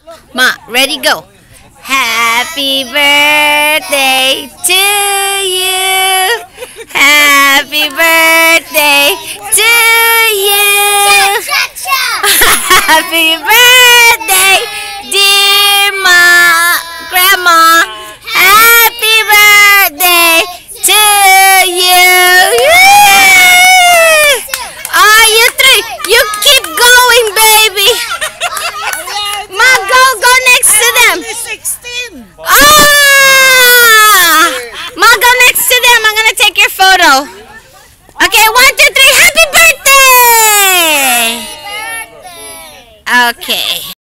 Ma, ready, go. Happy birthday to you. Happy birthday to you. Happy birthday.